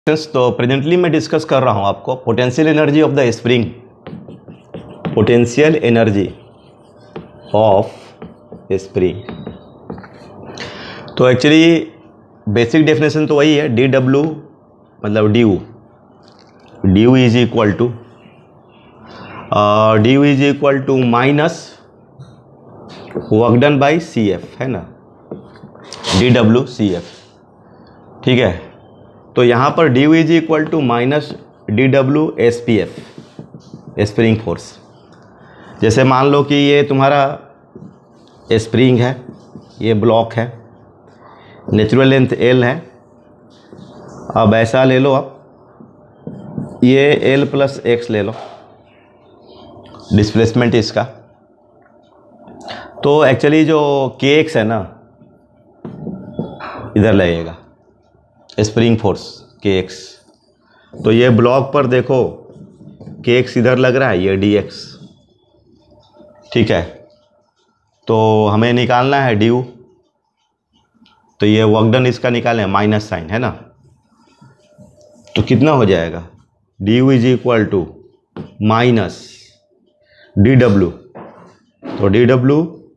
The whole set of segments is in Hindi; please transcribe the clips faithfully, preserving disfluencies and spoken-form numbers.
तो प्रेजेंटली मैं डिस्कस कर रहा हूं आपको potential energy of the spring potential energy of spring. तो एक्चुअली बेसिक डेफिनेशन तो वही है, डी डब्ल्यू मतलब D U D U is equal to D U is equal to minus work done by C F, है ना, डी डब्ल्यू सी एफ। ठीक है, तो यहाँ पर D U is equal to minus D W S P F, spring force. जैसे मान लो कि ये तुम्हारा स्प्रिंग है, ये ब्लॉक है, नेचुरल लेंथ एल है। अब ऐसा ले लो, आप ये एल प्लस एक्स ले लो, डिस्प्लेसमेंट इसका। तो एक्चुअली जो के एक्स है ना, इधर लगेगा स्प्रिंग फोर्स के एक्स। तो ये ब्लॉक पर देखो के एक्स इधर लग रहा है, ये डी एक्स। ठीक है, तो हमें निकालना है डी यू। तो ये वर्क डन इसका निकालें, माइनस साइन है ना। तो कितना हो जाएगा, D U is equal to minus D W. तो डी डब्ल्यू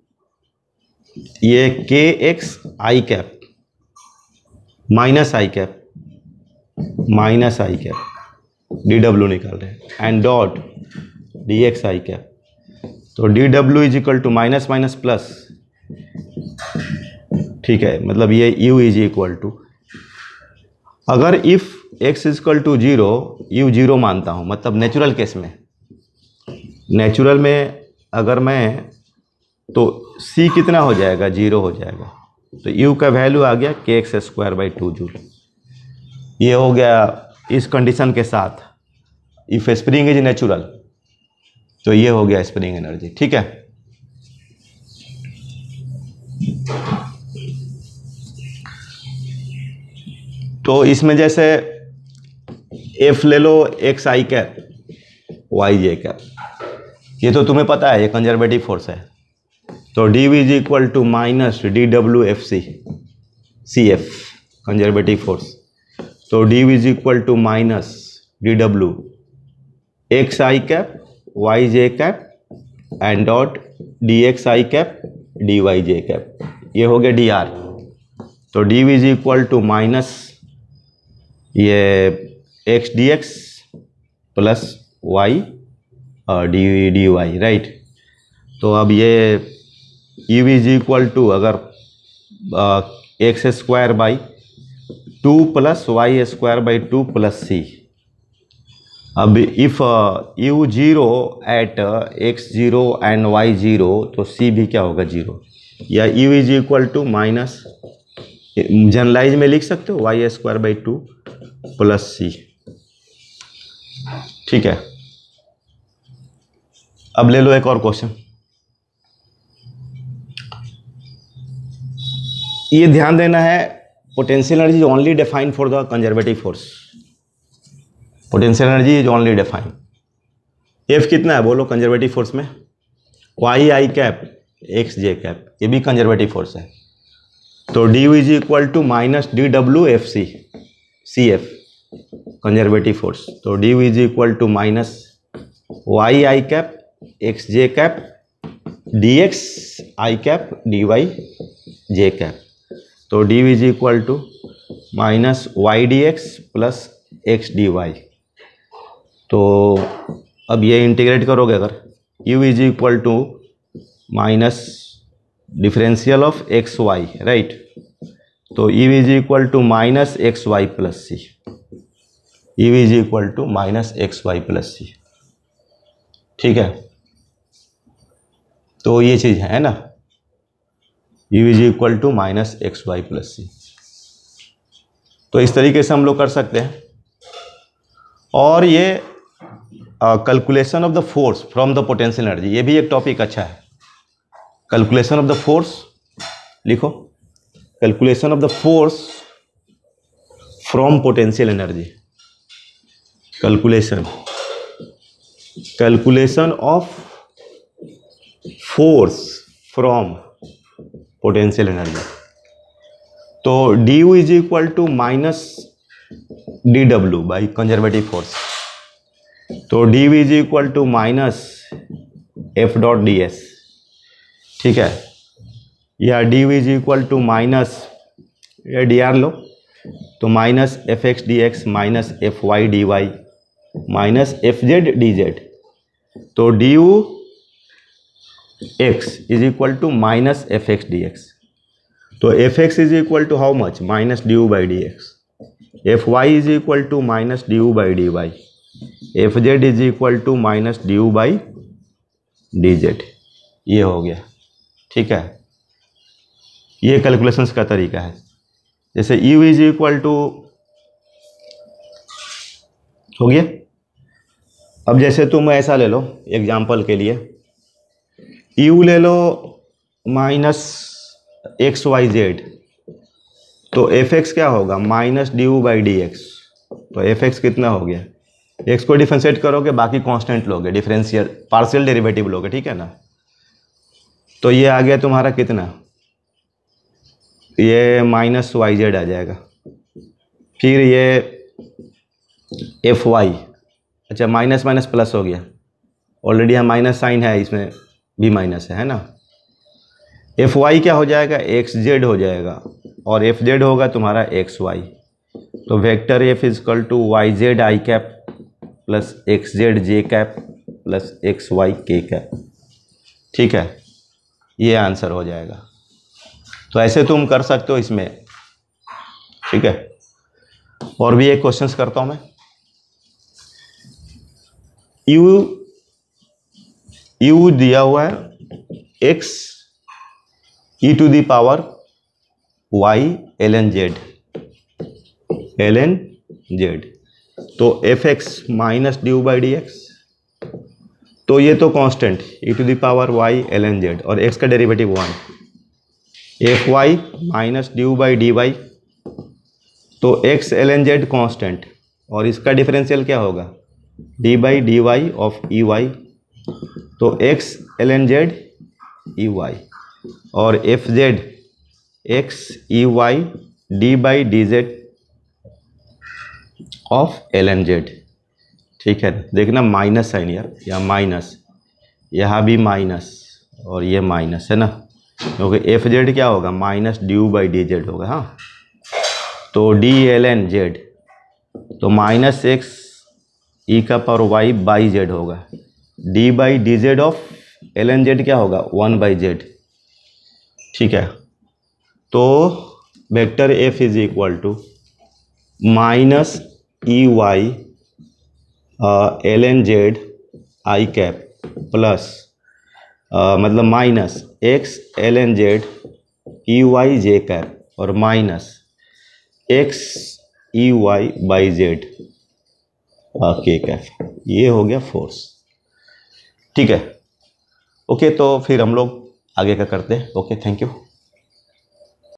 ये K X I cap minus I cap minus I cap D W निकाल रहे हैं, and dot D X I cap. तो D W is equal to minus minus plus. ठीक है, मतलब ये यू इज इक्वल टू, अगर if X is equal to zero, U zero मानता हूँ, मतलब नेचुरल केस में, नेचुरल में अगर मैं, तो सी कितना हो जाएगा, जीरो हो जाएगा। तो u का वैल्यू आ गया K X square by two joule. ये हो गया इस कंडीशन के साथ, इफ स्प्रिंग इज नेचुरल, तो ये हो गया स्प्रिंग एनर्जी। ठीक है, तो इसमें जैसे f ले लो, X I cap Y J cap, ये तो तुम्हें पता है, ये कंजर्वेटिव फोर्स है। तो D V is equal to minus D W F C C F, conservative force. तो D V is equal to minus D W X I cap Y J cap and dot D X I cap D Y J cap. ये हो गया डी आर। तो D V is equal to minus ये X D X plus Y D D Y, right. तो अब ये यू इज इक्वल टू, अगर X square by two plus Y square by two plus C. अब if U zero at X zero and Y zero, तो सी भी क्या होगा, जीरो। या U is equal to minus, generalize में लिख सकते हो, Y square by two plus C. ठीक है, अब ले लो एक और क्वेश्चन। ये ध्यान देना है, potential energy is only defined for the conservative force. Potential energy is only defined. F कितना है बोलो कंजर्वेटिव फोर्स में, Y I cap X J cap, ये भी कंजर्वेटिव फोर्स है। तो D U is equal to minus D W F C C F, conservative force. तो D U is equal to minus Y I cap X J cap D X I cap D Y J cap. तो D is equal to minus Y D X plus X D Y. तो अब ये इंटीग्रेट करोगे, अगर U is equal to minus differential of X Y, right. तो U is equal to minus X Y plus C, U is equal to minus X Y plus C. ठीक है, तो ये चीज़ है ना, u is equal to minus X Y plus C. तो इस तरीके से हम लोग कर सकते हैं। और ये calculation of the force from the potential energy, ये भी एक टॉपिक अच्छा है। कैलकुलेशन ऑफ द फोर्स लिखो, calculation of the force from potential energy, calculation calculation of force from potential energy. तो D U is equal to minus D W by conservative force. तो D V is equal to minus F dot D S, ठीक है, या D V is equal to minus ये डी आर लो, तो minus F X D X minus F Y D Y minus F Z D Z. तो D U X is equal to minus F X D X. तो F X is equal to how much, minus D U by D X. F Y is equal to minus D U by D Y. F Z is equal to minus D U by D Z. ये हो गया, ठीक है। ये कैलकुलेशंस का तरीका है। जैसे यू इज इक्वल टू हो गया। अब जैसे तुम ऐसा ले लो एग्जाम्पल के लिए, यू ले लो माइनस एक्स वाई जेड, तो एफ एक्स क्या होगा, minus D U by D X. तो एफ एक्स कितना हो गया, एक्स को डिफरेंशिएट करोगे, बाकी कांस्टेंट लोगे, डिफरेंशियल पार्शियल डेरिवेटिव लोगे, ठीक है ना। तो ये आ गया तुम्हारा कितना, ये माइनस वाई जेड आ जाएगा। फिर ये एफ वाई, अच्छा माइनस माइनस प्लस हो गया, ऑलरेडी यहाँ माइनस साइन है, इसमें भी माइनस है, है ना। एफ वाई क्या हो जाएगा, एक्स जेड हो जाएगा, और एफ जेड होगा तुम्हारा एक्स वाई। तो vector F is equal to Y Z I cap plus X Z J cap plus X Y K cap, ठीक है। ये आंसर हो जाएगा। तो ऐसे तुम कर सकते हो इसमें, ठीक है। और भी एक क्वेश्चंस करता हूं मैं। यू यू दिया हुआ है X E to the power Y L N Z L N Z. तो F X minus D U by D X, तो ये तो constant E to the power Y L N Z, और एक्स का derivative one. F Y minus D U by D Y, तो X L N Z constant, और इसका डिफरेंशियल क्या होगा, D by D Y of E Y. तो X L N Z E Y, और F Z X E Y D by D Z of L N Z, ठीक है। देखना माइनस साइन यार, या माइनस, यहाँ भी माइनस और ये माइनस है ना, क्योंकि एफ जेड क्या होगा, minus D U by D Z होगा। हाँ, तो डी एल एन जेड, तो माइनस एक्स ई का पावर वाई बाई जेड होगा, D by D Z of L N Z क्या होगा, वन बाई जेड, ठीक है। तो vector F is equal to minus E Y L N Z I cap plus Uh, मतलब minus X L N Z E Y J cap और minus X E Y by Z K cap. ये हो गया फोर्स, ठीक है। ओके, तो फिर हम लोग आगे का करते हैं। Okay, thank you.